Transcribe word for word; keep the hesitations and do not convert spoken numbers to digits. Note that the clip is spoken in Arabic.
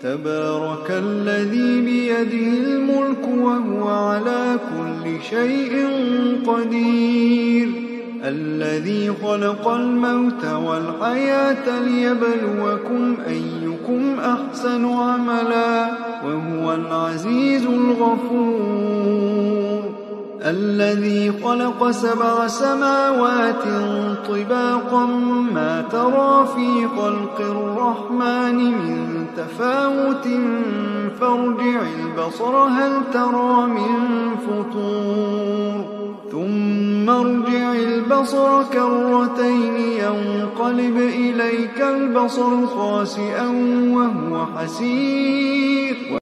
تبارك الذي بيده الملك وهو على كل شيء قدير الذي خلق الموت والحياة ليبلوكم أيكم أحسن عملا وهو العزيز الغفور الذي خلق سبع سماوات طباقا ما ترى في خلق الرحمن من تفاوت فارجع البصر هل ترى من فطور ثم ارجع البصر كرتين ينقلب إليك البصر خاسئا وهو حسير